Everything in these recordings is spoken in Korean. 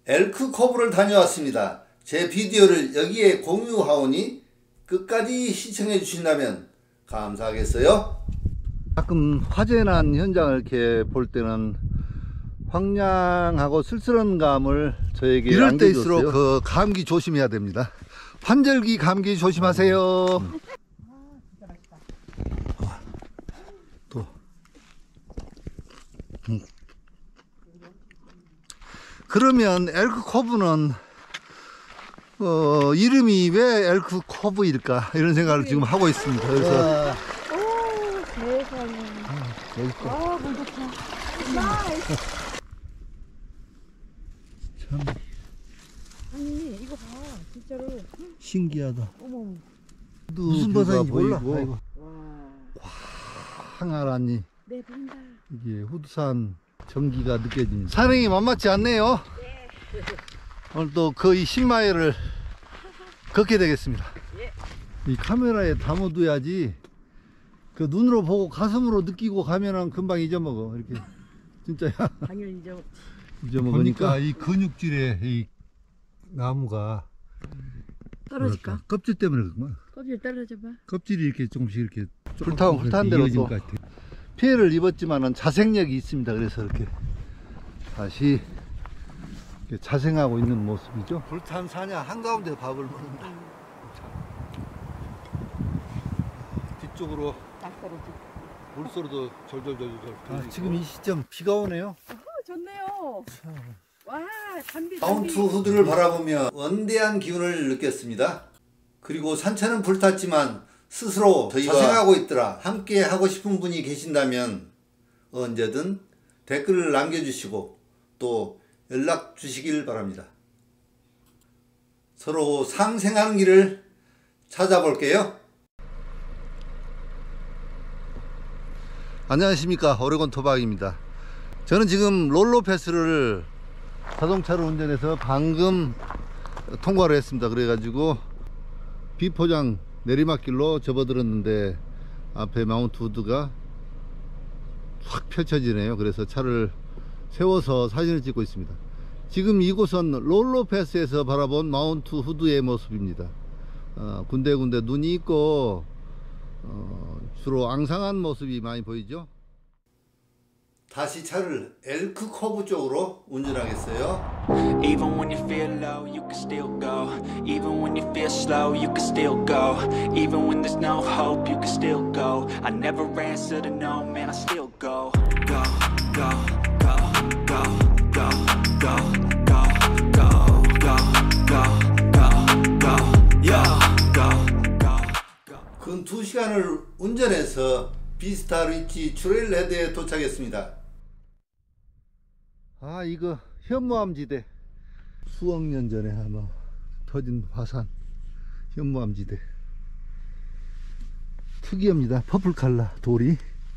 엘크 커브를 다녀왔습니다. 제 비디오를 여기에 공유하오니 끝까지 시청해 주신다면 감사하겠어요. 가끔 화재난 현장을 이렇게 볼 때는 황량하고 쓸쓸한 감을 저에게 이럴 때일수록 그 감기 조심해야 됩니다. 환절기 감기 조심하세요. 또 그러면 엘크 커브는 이름이 왜 엘크 커브일까 이런 생각을 지금 하고 있습니다. 그래서 오, 세상에. 아, 물 좋다. 나이스. 참 아니, 이거 봐. 진짜로. 신기하다. 어머. 무슨 버섯인지 몰라. 아이고. 와. 황하라니. 네, 보인다. 이게 후두산 전기가 느껴집니다. 산행이 만만치 않네요. 네. 오늘 또 거의 10마일을 걷게 되겠습니다. 예. 이 카메라에 담아둬야지 그 눈으로 보고 가슴으로 느끼고 가면은 금방 잊어먹어. 이렇게 진짜야. 당연히 잊어먹으니까 이 근육질에 이 나무가 떨어질까? 껍질 때문에 그렇구만. 껍질 떨어져 봐. 껍질이 이렇게 조금씩 이렇게 불타는 대로 또 피해를 입었지만은 자생력이 있습니다. 그래서 이렇게 다시 이렇게 자생하고 있는 모습이죠. 불탄 사냐 한가운데 밥을 먹는다. 뒤쪽으로 물소리도 절절절절. 지금 이 시점 비가 오네요. 좋네요. 와, 담비. 마운트 후드를 바라보며 원대한 기운을 느꼈습니다. 그리고 산차는 불탔지만 스스로 저희가 자생하고 있더라 함께 하고 싶은 분이 계신다면 언제든 댓글을 남겨주시고 또 연락 주시길 바랍니다. 서로 상생하는 길을 찾아볼게요. 안녕하십니까, 오레곤 토박입니다. 저는 지금 롤러 패스를 자동차로 운전해서 방금 통과를 했습니다. 그래가지고 비포장 내리막길로 접어들었는데 앞에 마운트 후드가 확 펼쳐지네요. 그래서 차를 세워서 사진을 찍고 있습니다. 지금 이곳은 롤러 패스에서 바라본 마운트 후드의 모습입니다. 군데군데 눈이 있고 주로 앙상한 모습이 많이 보이죠. 다시 차를 엘크 커브 쪽으로 운전하겠어요. Even when you feel low, you can still go. Even when you feel slow, you can still go. Even when there's no hope, you can still go. I never answer to no, man, I still go. Go, go, go, go, go, go, go, go, go, go, go, go, go, go, go. 근 2시간을 운전해서 비스타 리치 트레일헤드에 도착했습니다. 아, 이거 현무암지대. 수억 년 전에 아마 터진 화산 현무암지대. 특이합니다. 퍼플 컬러 돌이.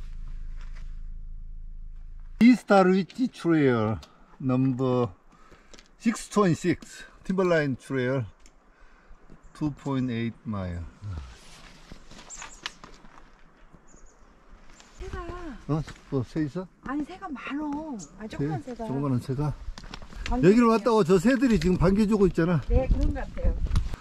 비스타 리치 트레일 넘버 626 팀벌라인 트레일 2.8 마일. 새가 새 있어? 아니, 새가 많어. 아, 조그만 새가. 조그마한 새가. 여기를 왔다고 저 새들이 지금 반겨주고 있잖아. 네, 그런 것 같아요.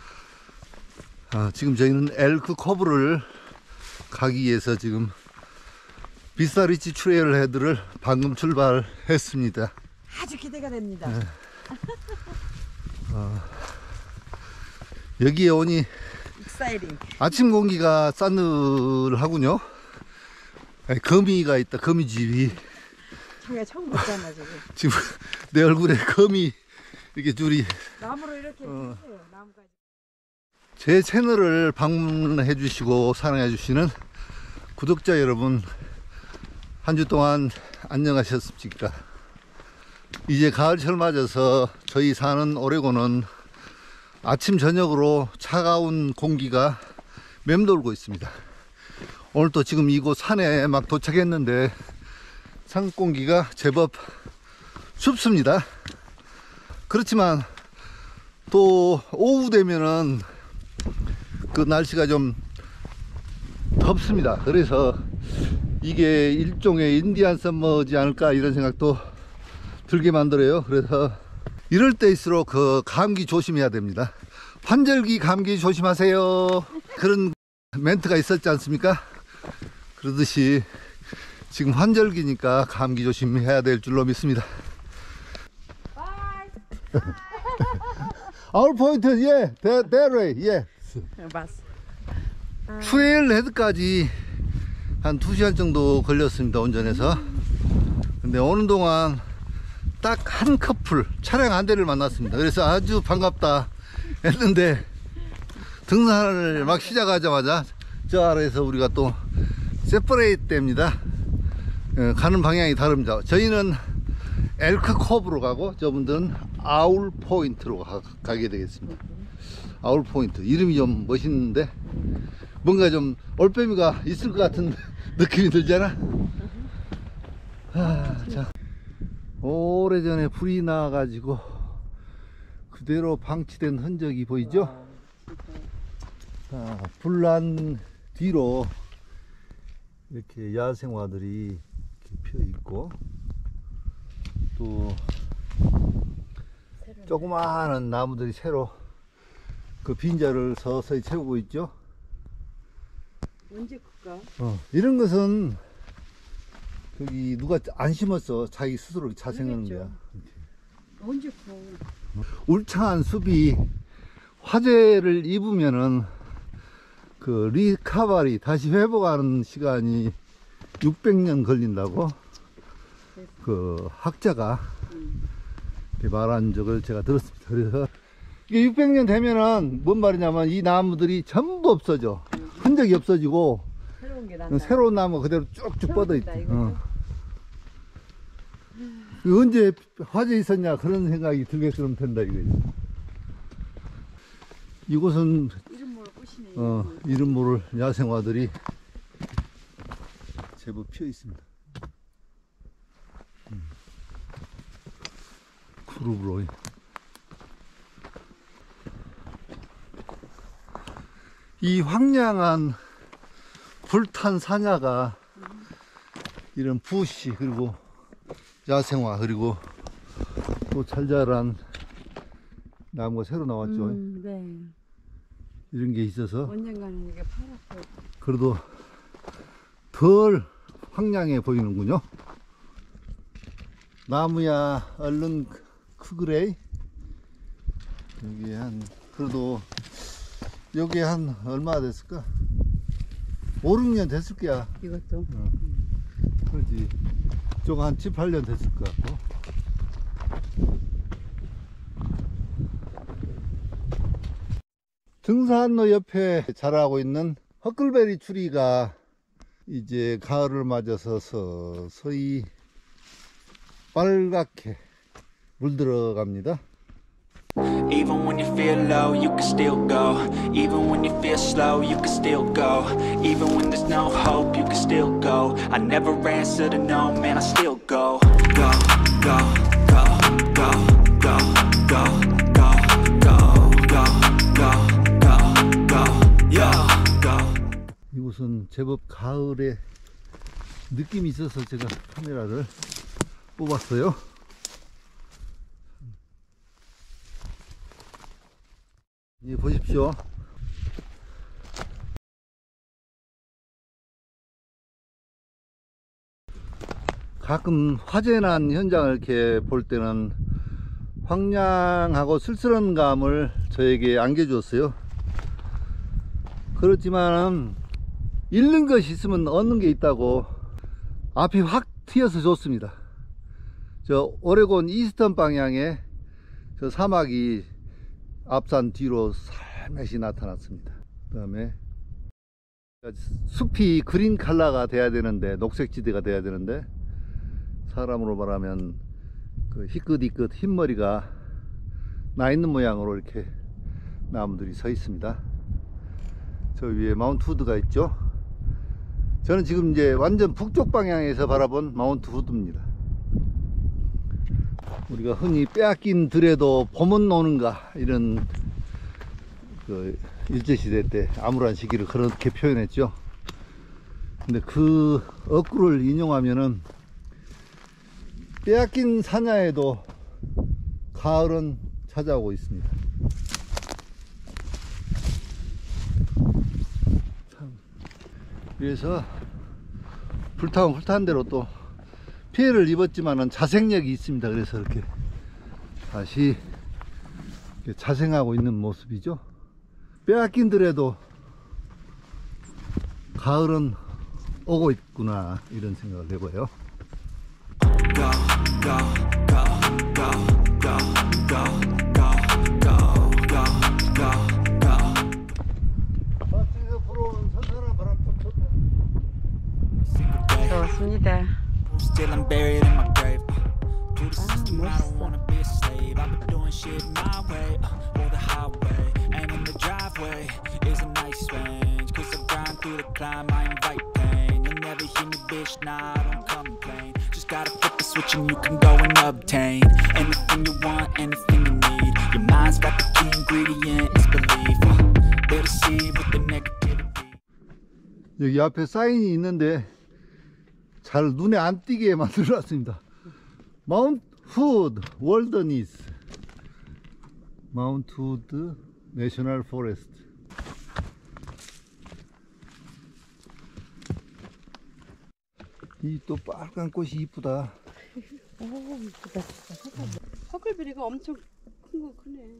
지금 저희는 엘크 커브를 가기 위해서 지금 비스타 리치 트레일 헤드를 방금 출발했습니다. 아주 기대가 됩니다. 네. 여기에 오니 익사이링. 아침 공기가 싸늘하군요. 거미가 있다. 거미집이. 저게 처음 봤잖아, 저게. 지금 내 얼굴에 거미 이렇게 줄이. 나무로 이렇게 해요, 나무까지. 제 채널을 방문해 주시고 사랑해 주시는 구독자 여러분, 한 주 동안 안녕하셨습니까? 이제 가을철 맞아서 저희 사는 오레곤은 아침 저녁으로 차가운 공기가 맴돌고 있습니다. 오늘 또 지금 이곳 산에 막 도착했는데 산 공기가 제법 춥습니다. 그렇지만 또 오후 되면은 그 날씨가 좀 덥습니다. 그래서 이게 일종의 인디안 썸머지 않을까 이런 생각도 들게 만들어요. 그래서 이럴 때일수록 그 감기 조심해야 됩니다. 환절기 감기 조심하세요. 그런 멘트가 있었지 않습니까? 그러듯이 지금 환절기니까 감기 조심해야 될 줄로 믿습니다. Our point, yeah, that way, yeah. 트레일 헤드까지 한 2시간 정도 걸렸습니다, 운전해서. 근데 오는 동안 딱 한 커플, 차량 한 대를 만났습니다. 그래서 아주 반갑다 했는데, 등산을 막 시작하자마자 저 아래에서 우리가 또 세퍼레이트 됩니다. 가는 방향이 다릅니다. 저희는 엘크 코브로 가고 저분들은 아울 포인트로 가게 되겠습니다. 아울 포인트, 이름이 좀 멋있는데 뭔가 좀 올빼미가 있을 것 같은 느낌이 들잖아. 자, 오래전에 불이 나가지고 그대로 방치된 흔적이 보이죠? 자, 불난 뒤로 이렇게 야생화들이 이렇게 피어 있고, 또 조그마한 나무들이 새로 그 빈자를 서서히 채우고 있죠. 언제 클까? 이런 것은 저기 누가 안 심었어. 자기 스스로 자생하는 거야. 언제 커? 울창한 숲이 화재를 입으면은 그 리카바리, 다시 회복하는 시간이 600년 걸린다고 그 학자가 말한 적을 제가 들었습니다. 그래서 이게 600년 되면은 뭔 말이냐면 이 나무들이 전부 없어져. 흔적이 없어지고 새로운 게 난다. 새로운 나무가 그대로 쭉쭉 뻗어 있다. 이것도. 언제 화재 있었냐 그런 생각이 들게끔 된다 이거죠. 이곳은 이름 모를 꽃이네. 이름 모를 야생화들이 제법 피어 있습니다. 그룹으로. 이 황량한 불탄 사냐가 이런 부시, 그리고 야생화, 그리고 또 잘 자란 나무가 새로 나왔죠. 네. 이런 게 있어서 언젠가는 이게 파랗고. 그래도 덜 황량해 보이는군요. 나무야 얼른 크그레이. 여기 그래도 여기 한 얼마 됐을까? 5, 6년 됐을 거야. 이것도. 그렇지. 저거 한 7, 8년 됐을 것 같고. 등산로 옆에 자라고 있는 허클베리 추리가 이제 가을을 맞아서 서서히 빨갛게 물들어갑니다. Even when you feel low, you can still go. Even when you feel slow, you can still go. Even when there's no hope, you can still go. I never answer to no, man, I still go. Go, go, go, go, go, go, go, go, go, go, go, go, yeah, go. 이곳은 제법 가을에 느낌이 있어서 제가 카메라를 뽑았어요. 이 보십시오. 가끔 화재 난 현장을 이렇게 볼 때는 황량하고 쓸쓸한 감을 저에게 안겨주었어요. 그렇지만 잃는 것이 있으면 얻는 게 있다고 앞이 확 트여서 좋습니다. 저 오레곤 이스턴 방향에 저 사막이 앞산 뒤로 살며시 나타났습니다. 그 다음에 숲이 그린 컬러가 돼야 되는데, 녹색지대가 돼야 되는데, 사람으로 말하면 그 희끗희끗 흰머리가 나 있는 모양으로 이렇게 나무들이 서 있습니다. 저 위에 마운트 후드가 있죠. 저는 지금 이제 완전 북쪽 방향에서 바라본 마운트 후드입니다. 우리가 흔히 빼앗긴 들에도 봄은 오는가, 이런 그 일제시대 때 암울한 시기를 그렇게 표현했죠. 근데 그 어구를 인용하면은 빼앗긴 사냐에도 가을은 찾아오고 있습니다. 참. 그래서 불타면 불탄 대로 또 피해를 입었지만은 자생력이 있습니다. 그래서 이렇게 다시 이렇게 자생하고 있는 모습이죠. 빼앗긴더라도 가을은 오고 있구나, 이런 생각을 해봐요. Go, go, go, go, go, go, go, go, go, go, go. 밭에서 불어오는 선선한 바람참 좋다. 좋습니다. Still I'm buried in my grave. To the system, I don't wanna be a slave. I've been doing shit my way, or the highway. And in the driveway is a nice range. Cause I grind through the climb, I invite pain. You'll never hear me, bitch, nah, I don't complain. Just gotta flip the switch and you can go and obtain anything you want, anything you need. Your mind's got the key ingredient, it's belief. They're deceived with the negativity. 여기 앞에 사인이 있는데 잘 눈에 안 띄게 만들어놨습니다. 마운트 후드 월더니스, 마운트 후드 내셔널 포레스트. 이 또 빨간 꽃이 이쁘다. 오, 이쁘다. 허클베리가 엄청 큰 거 크네.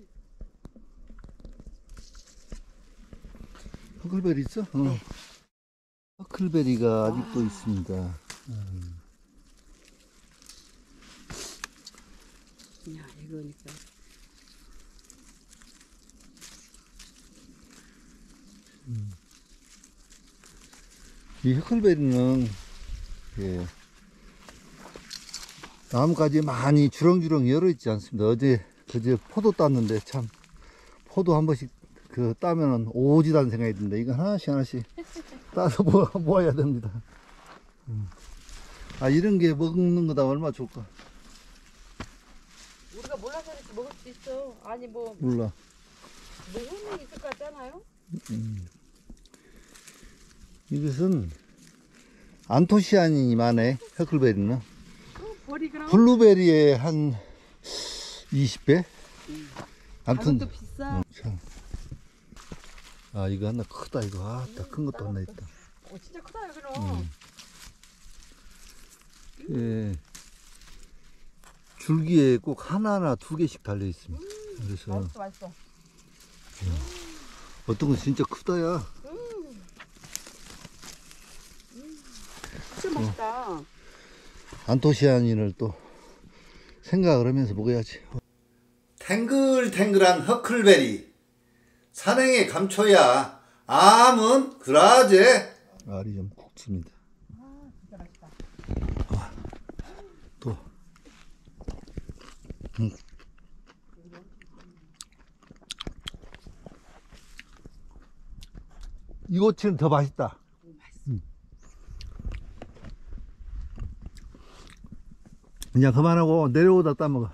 허클베리 있어? 어. 허클베리가 아직도 있습니다. 야, 이거니까. 이 허클베리는 나뭇가지 많이 주렁주렁 열어 있지 않습니다. 그제 포도 땄는데 참 포도 한 번씩 따면은 오지다는 생각이 듭니다. 이거 하나씩 따서 모아야 됩니다. 아, 이런 게 먹는 거다 얼마나 좋을까. 우리가 몰라서 이렇게 먹을 수 있어. 아니 뭐 몰라. 효능이 있을 것 같잖아요. 이것은 안토시아닌이만해. 허클베리는 버리그랑 블루베리의 한 20배? 아무튼 가격도 비싸. 참. 아, 이거 하나 크다. 이거 아따 큰 것도 하나 있다. 진짜 크다 여기는. 예. 줄기에 꼭 하나하나 2개씩 달려 있습니다. 그래서 맛있어. 어떤 건 진짜 크다야. 진짜 맛있다. 안토시아닌을 또 생각을 하면서 먹어야지. 탱글탱글한 허클베리, 산행의 감초야. 암은 그라제. 알이 좀 굵습니다. 진짜 맛있다. 또 이것은 더 맛있다. 그냥 그만하고 내려오다 따먹어.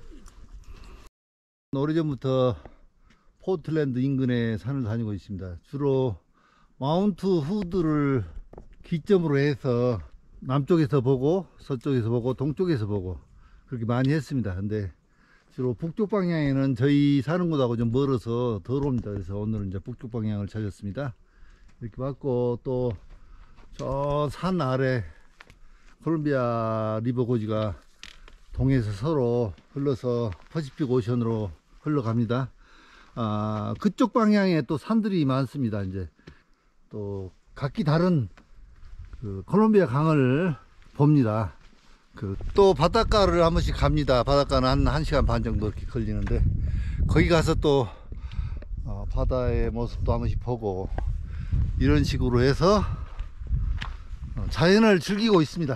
오래전부터 포틀랜드 인근에 산을 다니고 있습니다. 주로 마운트 후드를 기점으로 해서 남쪽에서 보고 서쪽에서 보고 동쪽에서 보고 그렇게 많이 했습니다. 근데 주로 북쪽 방향에는 저희 사는 곳하고 좀 멀어서 덜 옵니다. 그래서 오늘은 이제 북쪽 방향을 찾았습니다. 이렇게 봤고 또 저 산 아래 콜롬비아 리버 고지가 동에서 서로 흘러서 퍼시픽 오션으로 흘러갑니다. 아, 그쪽 방향에 또 산들이 많습니다. 이제 또 각기 다른 콜롬비아 강을 봅니다. 또 바닷가를 한 번씩 갑니다. 바닷가는 한 1시간 반 정도 이렇게 걸리는데 거기 가서 또 바다의 모습도 한 번씩 보고 이런 식으로 해서 자연을 즐기고 있습니다.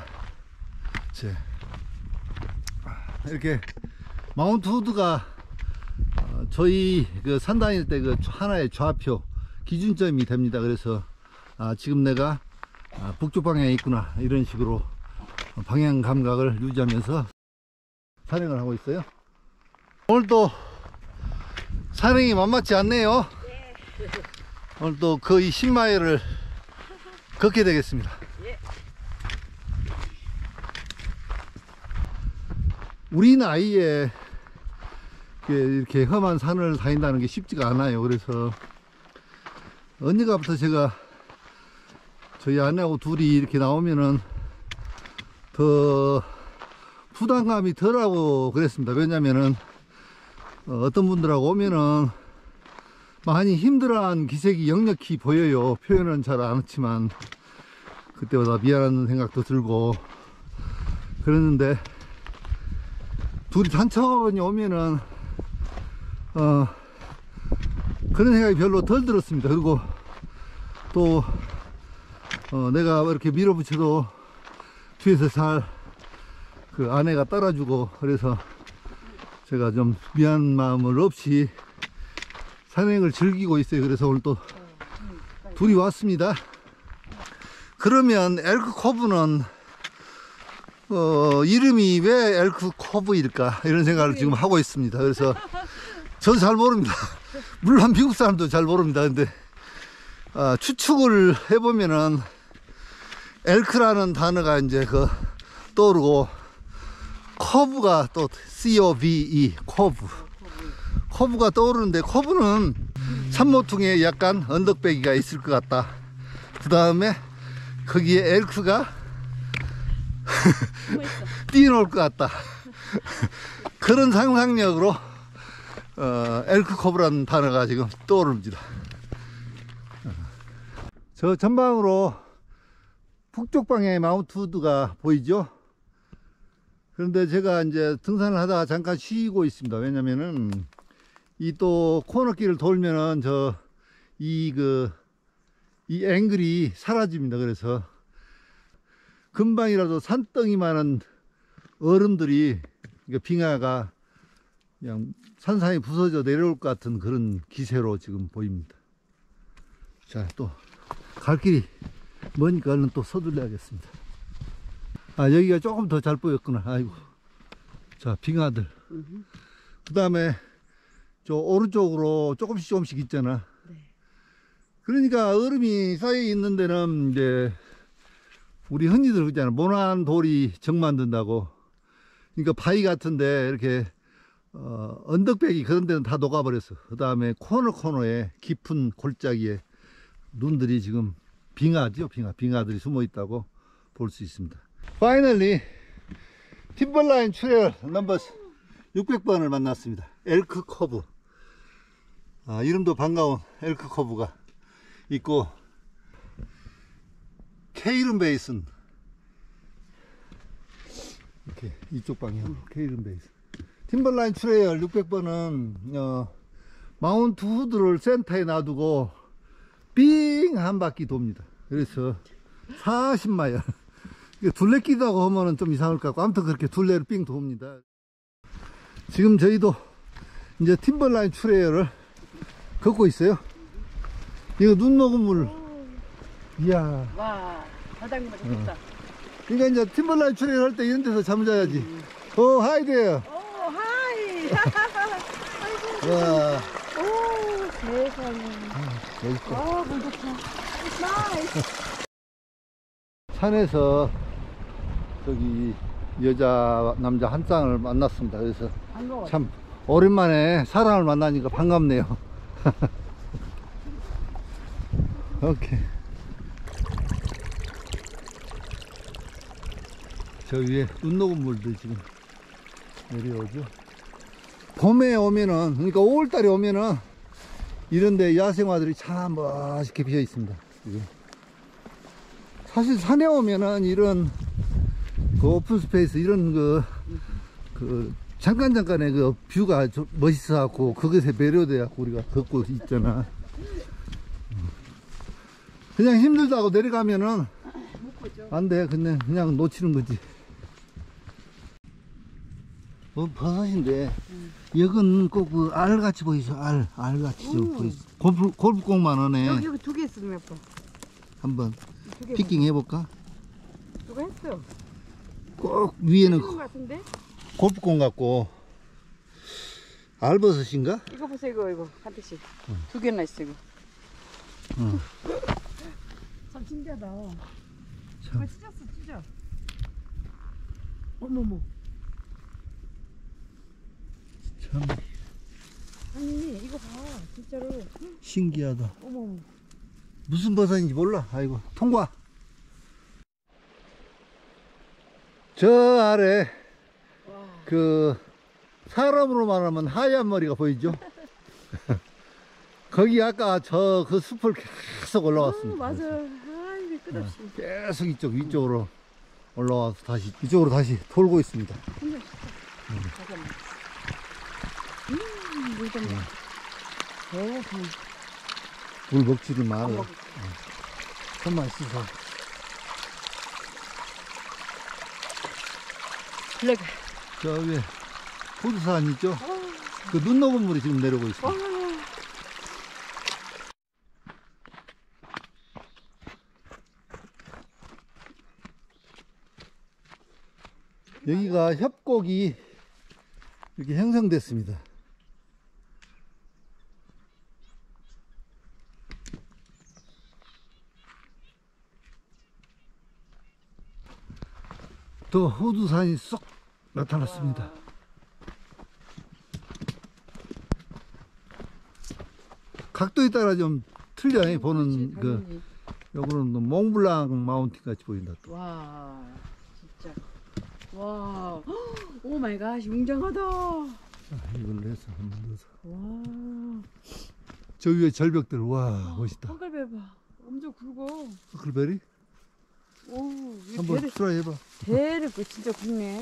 이렇게 마운트 후드가 저희 산 다닐 때 하나의 좌표 기준점이 됩니다. 그래서 지금 내가 북쪽 방향에 있구나, 이런 식으로 방향 감각을 유지하면서 산행을 하고 있어요. 오늘도 산행이 만만치 않네요. 오늘도 거의 10마일을 걷게 되겠습니다. 우리 나이에 이렇게 험한 산을 다닌다는 게 쉽지가 않아요. 그래서 언젠가부터 제가 저희 아내하고 둘이 이렇게 나오면은 더 부담감이 덜하고 그랬습니다. 왜냐면은 어떤 분들하고 오면은 많이 힘들어한 기색이 역력히 보여요. 표현은 잘 안 했지만 그때보다 미안한 생각도 들고 그랬는데, 둘이 단체방에 오면은 그런 생각이 별로 덜 들었습니다. 그리고 또 내가 이렇게 밀어붙여도 뒤에서 잘 그 아내가 따라주고, 그래서 제가 좀 미안 마음을 없이 산행을 즐기고 있어요. 그래서 오늘 또 둘이 왔습니다. 그러면 엘크 코브는 이름이 왜 엘크 코브일까 이런 생각을 지금 하고 있습니다. 그래서 저도 잘 모릅니다. 물론 미국 사람도 잘 모릅니다. 근데 추측을 해보면은 엘크라는 단어가 이제 떠오르고, 커브가 또 COVE 커브가 떠오르는데, 커브는 산모퉁이에 약간 언덕배기가 있을 것 같다. 그 다음에 거기에 엘크가 뛰어놀 것 같다. 그런 상상력으로 엘크 커브라는 단어가 지금 떠오릅니다. 저 전방으로 북쪽 방향의 마운트 우드가 보이죠? 그런데 제가 이제 등산을 하다가 잠깐 쉬고 있습니다. 왜냐면은 이 또 코너길을 돌면은 이 앵글이 사라집니다. 그래서 금방이라도 산덩이만한 얼음들이, 그러니까 빙하가 그냥 산상에 부서져 내려올 것 같은 그런 기세로 지금 보입니다. 자, 또 갈 길이 머니까 얼른 또 서둘러야겠습니다. 여기가 조금 더 잘 보였구나. 아이고. 자, 빙하들. 그 다음에 저 오른쪽으로 조금씩 있잖아. 네. 그러니까 얼음이 쌓여 있는 데는 이제 우리 흔히들 그러잖아. 모난 돌이 정 만든다고. 그러니까 바위 같은데 이렇게 언덕배기 그런 데는 다 녹아버렸어. 그 다음에 코너에 깊은 골짜기에 눈들이 지금 빙하죠. 빙하들이 숨어 있다고 볼 수 있습니다. Finally, 팀벌라인 트레일 넘버 600번을 만났습니다. 엘크 커브. 이름도 반가운 엘크 커브가 있고, 케이른 베이슨, 이렇게 이쪽 방향 케이른 베이슨. 팀벌라인 트레일 600번은 마운트 후드를 센터에 놔두고 삥 한 바퀴 돕니다. 그래서 40마일. 둘레길이라고 하면은 좀 이상할 것 같고, 아무튼 그렇게 둘레를 삥 돕니다. 지금 저희도 이제 팀벌라인 트레일을 걷고 있어요. 이거 눈 녹은 물. 이야. 와, 바닥만 좋다. 그러니까 이제 팀벌라인 트레일 할 때 이런 데서 잠을 자야지. 하이 돼요. 오, 하이. 와. 오, 세상에. 멋있다. 물 좋다. 나이스. 산에서 저기 여자 남자 한 쌍을 만났습니다. 그래서 반가워요. 참 오랜만에 사람을 만나니까 반갑네요. 오케이. 저 위에 눈 녹은 물도 지금 내려오죠. 봄에 오면은, 그러니까 5월달에 오면은 이런데 야생화들이 참 멋있게 피어 있습니다. 지금. 사실 산에 오면은 이런 그 오픈 스페이스, 이런 잠깐의 그 뷰가 좀 멋있어 갖고 그것에 매료돼 갖고 우리가 걷고 있잖아. 그냥 힘들다고 내려가면은 안 돼. 그냥 놓치는 거지. 버섯인데 여긴 꼭 그 알같이 보이죠. 알같이 좀 보이죠. 골프공만 하네. 여기 두 개 있으면 예뻐. 한번 피킹 해볼까? 누가 했어? 꼭 위에는 이거 같은데? 골프공 같고. 알버섯인가? 이거 보세요, 이거 한 대씩. 두 개나 있어 이거. 참 신기하다. 참. 찢어. 어머머. 참 이거 봐, 진짜로. 신기하다. 어머. 무슨 버섯인지 몰라. 아이고, 통과. 저 아래 와. 그 사람으로 말하면 하얀 머리가 보이죠? 거기 아까 저 그 숲을 계속 올라왔습니다. 맞아. 아, 이게 끝없이. 계속 이쪽 위쪽으로 올라와서 다시 이쪽으로 다시 돌고 있습니다. 잠깐만. 물 좀. 물 먹지도 안 말아요. 먹을 손만 씻어. 블랙. 저 위에 호두산 있죠? 그 눈 녹은 물이 지금 내려오고 있습니다. 여기가 협곡이 이렇게 형성됐습니다. 또 호두산이 쏙 나타났습니다. 각도에 따라 좀 틀려. 보는 그 요거는 몽블랑 마운틴 같이 보인다. 또. 와, 진짜. 와, 오 마이 갓, 웅장하다. 이걸로 해서 한번 넣어서. 와, 저 위에 절벽들, 와, 멋있다. 헝클베 봐. 엄청 굵어. 흑클베리? 오, 이 한번 배를, 트라이 해봐. 배를 진짜 굵네.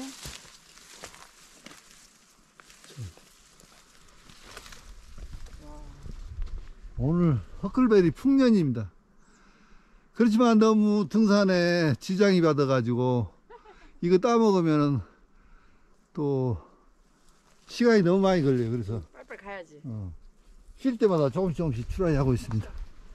오늘 흑클베리 풍년입니다. 그렇지만 너무 등산에 지장이 받아가지고 이거 따먹으면은 또 시간이 너무 많이 걸려요. 그래서 빨리빨리 가야지. 쉴 때마다 조금씩 트라이 하고 있습니다.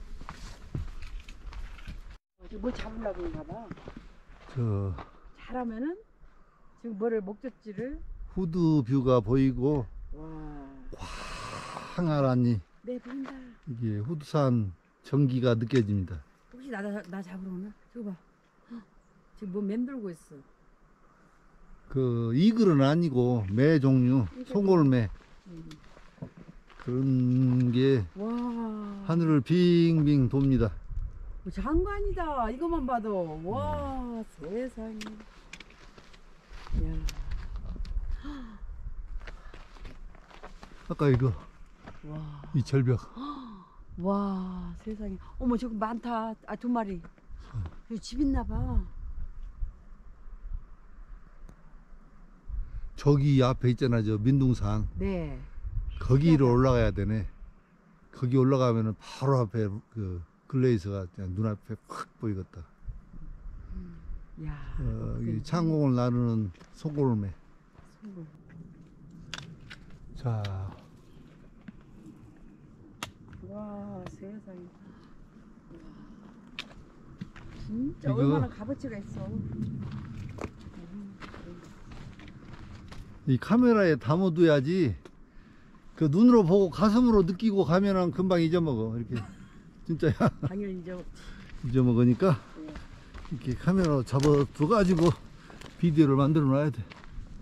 뭐 잡으려고 그런가 봐. 저 잘하면은 지금 뭐를 목적지를. 후드 뷰가 보이고 와, 황활하니 네 보인다. 이게 후드산 전기가 느껴집니다. 혹시 나 잡으러 오나? 저거 봐. 헉, 지금 뭐 맴돌고 있어. 그 이글은 아니고 매 종류, 송골매 그런 게 와, 하늘을 빙빙 돕니다. 뭐 장관이다. 이것만 봐도. 와, 세상에. 야, 아까 이거 와, 이 절벽 와, 세상에. 어머, 저거 많다. 아, 2마리. 여기 집 있나 봐. 저기 앞에 있잖아, 저 민둥산. 네. 거기로 올라가야 되네. 거기 올라가면은 바로 앞에 그 글레이스가 그냥 눈앞에 확 보이겠다. 야, 이 창공을 나누는 송골매. 송골. 자, 와, 세상에. 와, 진짜 이거- 얼마나 값어치가 있어. 이 카메라에 담아둬야지 그 눈으로 보고 가슴으로 느끼고 가면은 금방 잊어먹어. 이렇게 진짜야. 당연히 이제 잊어먹으니까 이렇게 카메라로 잡아둬가지고 비디오를 만들어 놔야 돼.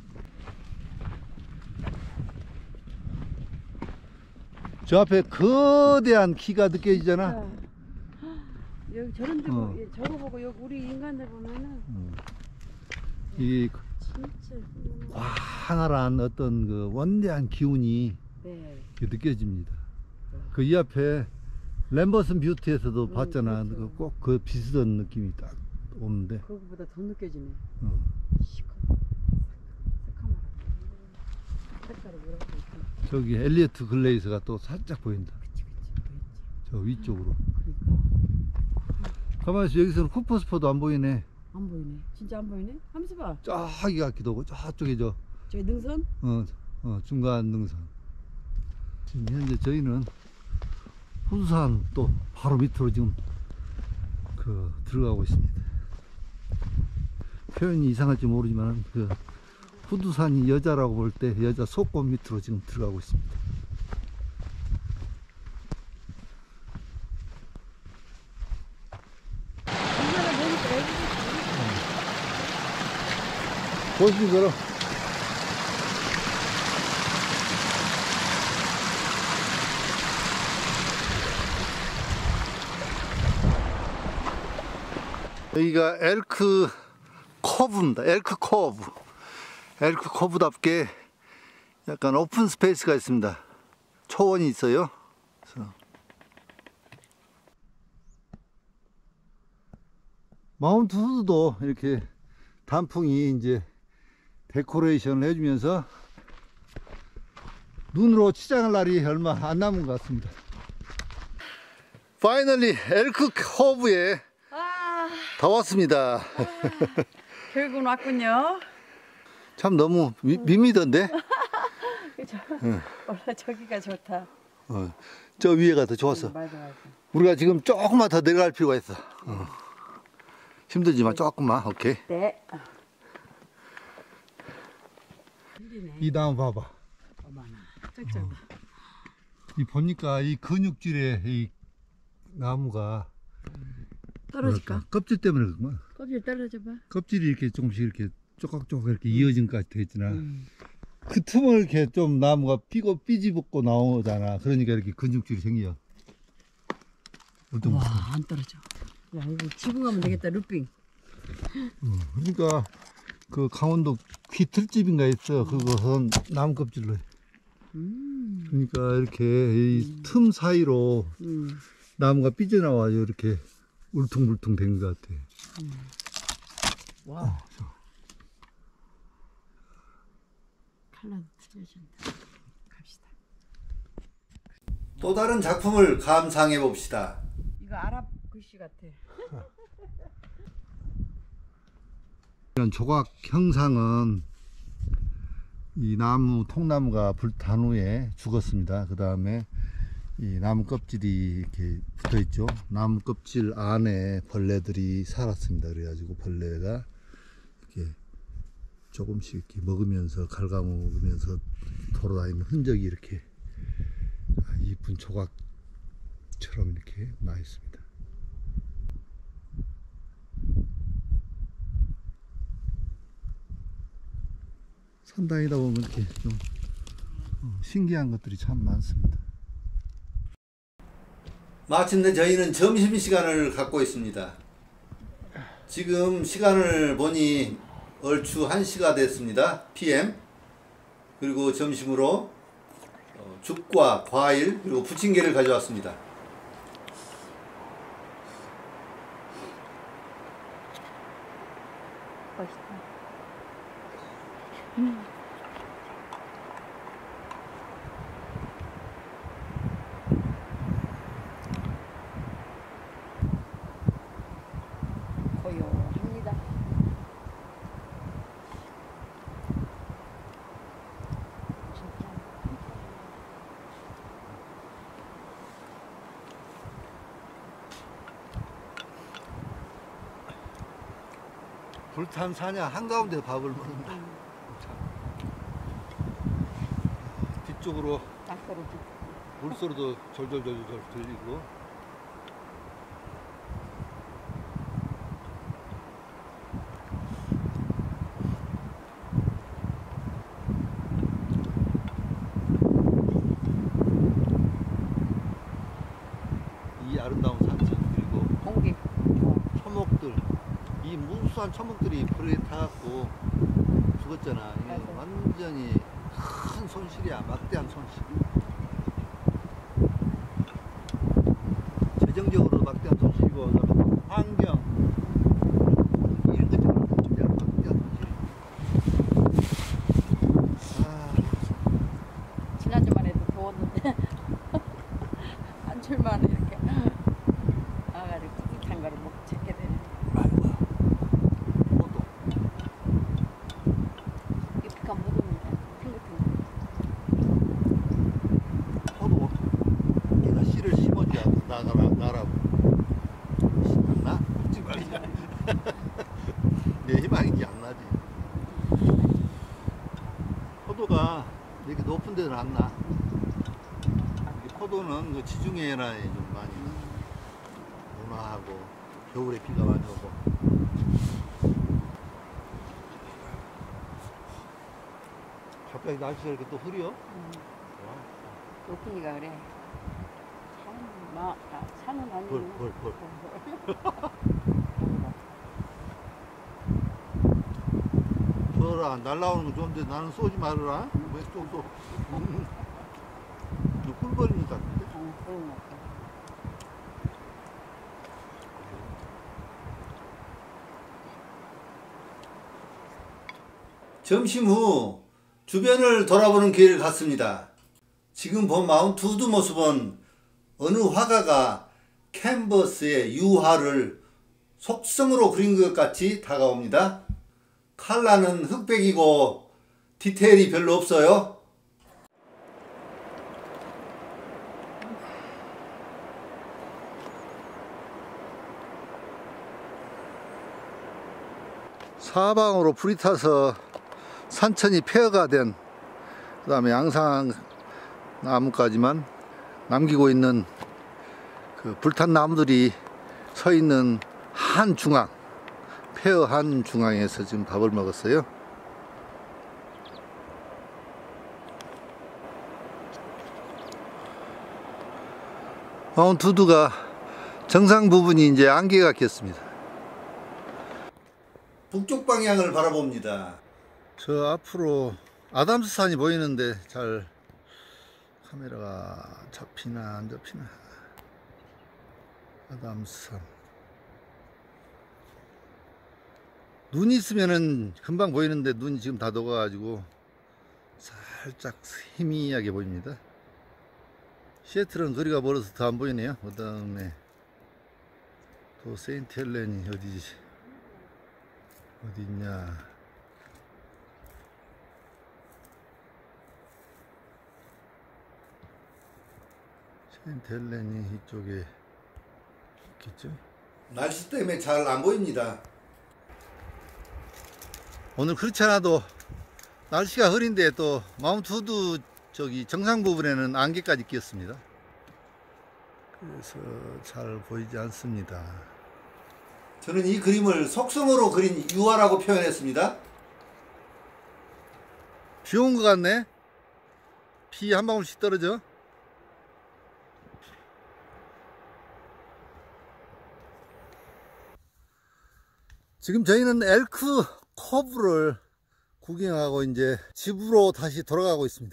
저 앞에 거대한 키가 느껴지잖아. 여기 저런 데 어. 저거 보고 여기 우리 인간들 보면은 이 진짜 황활한 어떤 그 원대한 기운이 네. 느껴집니다. 그 이 앞에 램버슨 뷰티에서도 봤잖아. 그렇죠. 꼭 그 비슷한 느낌이 딱 오는데. 그거보다 더 느껴지네. 어. 새카마라. 색깔이 뭐라고 있지? 저기 엘리어트 글레이스가 또 살짝 보인다. 그치 보였지. 저 위쪽으로. 그러니까 가만히 있어. 여기서는 쿠퍼스포도 안 보이네. 안 보이네. 진짜 안 보이네. 하면서 봐. 저기 같기도 하고 저쪽에 저기 능선? 중간 능선. 지금 현재 저희는 후두산 또 바로 밑으로 지금 그 들어가고 있습니다. 표현이 이상할지 모르지만 그 후두산이 여자라고 볼 때 여자 속옷 밑으로 지금 들어가고 있습니다. 능선을 보니까 애기 보시는 거로 여기가 엘크 코브입니다. 엘크 코브. 엘크 코브답게 약간 오픈 스페이스가 있습니다. 초원이 있어요. 그래서 마운트 후드도 이렇게 단풍이 이제 데코레이션을 해주면서 눈으로 치장할 날이 얼마 안 남은 것 같습니다. 파이널리 엘크 코브에 다 왔습니다. 결국은 왔군요. 참 너무 밋밋한데? 그죠? 응. 원래 저기가 좋다. 저 위에가 더 좋았어. 맞아. 우리가 지금 조금만 더 내려갈 필요가 있어. 힘들지만 조금만. 오케이. 네. 이 나무 봐봐. 어머나. 쩍쩍. 이 보니까 이 근육질의 이 나무가 떨어질까? 껍질 때문에 그렇구만. 껍질 떨어져봐. 껍질이 이렇게 조금씩 이렇게 쪼각쪼각 이렇게 이어진 것 같아 있잖아. 그 틈을 이렇게 좀 나무가 삐집고 나오잖아. 그러니까 이렇게 근육질이 생겨. 와, 안 떨어져. 야, 이거 지붕 가면 되겠다, 루핑. 그러니까 그 강원도 귀틀집인가 있어. 그것은 나무 껍질로 해. 그러니까 이렇게 이 틈 사이로 나무가 삐져나와요. 이렇게 울퉁불퉁 된 것 같아. 와. 칼라도 틀려진다. 갑시다. 또 다른 작품을 감상해 봅시다. 이거 아랍 글씨 같아. 이런 조각 형상은 이 나무 통나무가 불탄 후에 죽었습니다. 그 다음에 이 나무 껍질이 이렇게 붙어 있죠. 나무 껍질 안에 벌레들이 살았습니다. 그래가지고 벌레가 이렇게 조금씩 이렇게 먹으면서 갉아먹으면서 돌아다니는 흔적이 이렇게 이쁜 조각처럼 이렇게 나 있습니다. 산 다니다 보면 이렇게 좀 신기한 것들이 참 많습니다. 마침내 저희는 점심시간을 갖고 있습니다. 지금 시간을 보니 얼추 1시가 됐습니다. PM. 그리고 점심으로 죽과 과일 그리고 부침개를 가져왔습니다. 맛있다. 고요합니다. 불탄 사냥 한가운데 밥을 먹는다. 뒤쪽으로 물소리도 졸졸졸졸 들리고. 이 아름다운 산책 그리고 공기. 초목들, 이 무수한 초목들이 불에 타갖고 죽었잖아. 이게 맞아. 완전히 큰 손실이야. 막대한 손실. 재정적으로 막대한 손실이고, 그다음에 환경 이런 것처럼 진짜 막대한 손실. 지난주만 해도 더웠는데 한 줄만 이렇게 아가리 푸릇한 거를 먹고 찾게 되네. 포도. 잎이가 묻으면 탱글탱글. 포도. 내가 씨를 심어줘야 나라고. 나? 묻지 말자. 내 희망인지 안 나지. 포도가 이렇게 높은 데는 안 나. 포도는 그 지중해나 좀 많이 온화하고 겨울에 비가 많이 오고. 갑자기 날씨가 이렇게 또 흐려? 높으니까 그래. 산은 아니고. 벌. 말아라. 날라오는 거 좋은데 나는 쏘지 말아라. 왜 쏘? 꿀 버리는 것 같은데. 그런 것 같아. 점심 후 주변을 돌아보는 길 같습니다. 지금 본 마운트 후드 모습은 어느 화가가 캔버스에 유화를 속성으로 그린 것 같이 다가옵니다. 컬러는 흑백이고 디테일이 별로 없어요. 사방으로 불이 타서 산천이 폐허가 된, 그 다음에 양상 나무까지만 남기고 있는 그 불탄 나무들이 서 있는 한 중앙, 폐허한 중앙에서 지금 밥을 먹었어요. 마운트 후드가 정상 부분이 이제 안개가 꼈습니다. 북쪽 방향을 바라봅니다. 저 앞으로 아담스 산이 보이는데 잘 카메라가 잡히나 안 잡히나. 아담스 산. 눈이 있으면은 금방 보이는데 눈이 지금 다 녹아가지고 살짝 희미하게 보입니다. 시애틀은 거리가 멀어서 더 안 보이네요. 그 다음에 또 세인트 헬렌이 어디 있냐. 세인트 헬렌이 이쪽에 있겠죠. 날씨 때문에 잘 안 보입니다. 오늘 그렇지 않아도 날씨가 흐린데 또 마운트 후드 저기 정상 부분에는 안개까지 꼈습니다. 그래서 잘 보이지 않습니다. 저는 이 그림을 속성으로 그린 유화라고 표현했습니다. 비 온 것 같네. 비 한 방울씩 떨어져. 지금 저희는 엘크 코브를 구경하고 이제 집으로 다시 돌아가고 있습니다.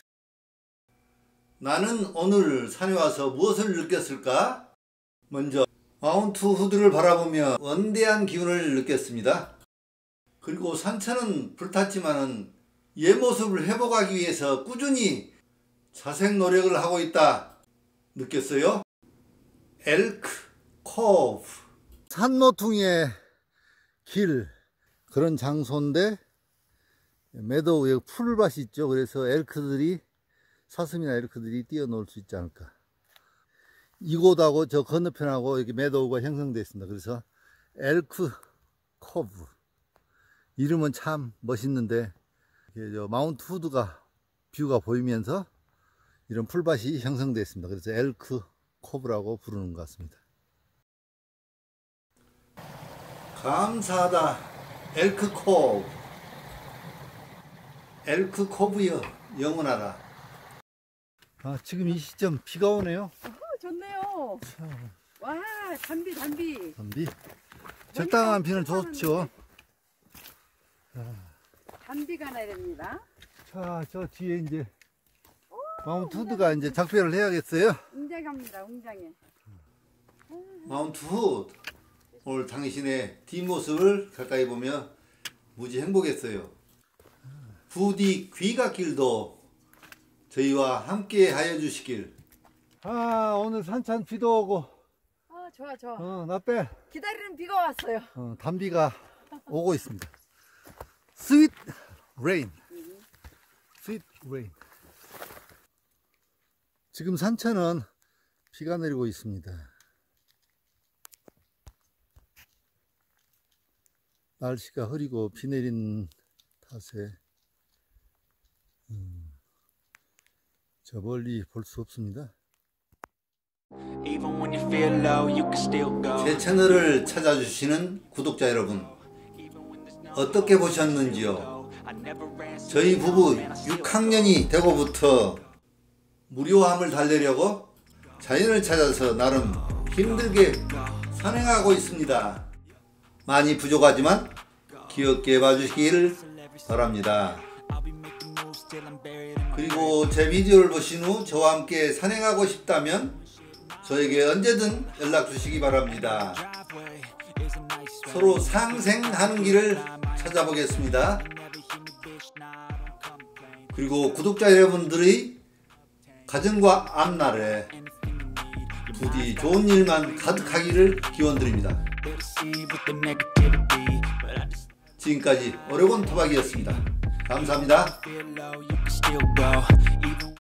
나는 오늘 산에 와서 무엇을 느꼈을까? 먼저 마운트 후드를 바라보며 원대한 기운을 느꼈습니다. 그리고 산천은 불탔지만은 옛 모습을 회복하기 위해서 꾸준히 자생 노력을 하고 있다 느꼈어요. 엘크 코브, 산모퉁이의 길, 그런 장소인데 매도우에 풀밭이 있죠. 그래서 엘크들이, 사슴이나 엘크들이 뛰어놀 수 있지 않을까. 이곳하고 저 건너편하고 이렇게 매도우가 형성되어 있습니다. 그래서 엘크 코브, 이름은 참 멋있는데 저 마운트 후드가 뷰가 보이면서 이런 풀밭이 형성되어 있습니다. 그래서 엘크 코브라고 부르는 것 같습니다. 감사하다 엘크 코브. 엘크 코브여 영원하라. 지금 이 시점 비가 오네요. 좋네요. 와, 단비. 단비. 적당한 비는 좋죠. 단비가 나야 됩니다. 자, 저 뒤에 이제 마운트 후드가 이제 작별을 해야겠어요. 웅장합니다, 웅장해. 마운트 후드, 오늘 당신의 뒷모습을 가까이 보며 무지 행복했어요. 부디 귀갓길도 저희와 함께 하여 주시길. 오늘 산천 비도 오고. 좋아. 나 빼. 기다리는 비가 왔어요. 단비가 오고 있습니다. 스윗 레인. 스윗 레인. 지금 산천은 비가 내리고 있습니다. 날씨가 흐리고 비 내린 탓에 저 멀리 볼 수 없습니다. 제 채널을 찾아주시는 구독자 여러분, 어떻게 보셨는지요? 저희 부부 6학년이 되고부터 무료함을 달래려고 자연을 찾아서 나름 힘들게 산행하고 있습니다. 많이 부족하지만 귀엽게 봐주시기를 바랍니다. 그리고 제 비디오를 보신 후 저와 함께 산행하고 싶다면 저에게 언제든 연락 주시기 바랍니다. 서로 상생하는 길을 찾아보겠습니다. 그리고 구독자 여러분들의 가정과 앞날에 부디 좋은 일만 가득하기를 기원드립니다. 지금까지 오레곤 토박이었습니다. 감사합니다.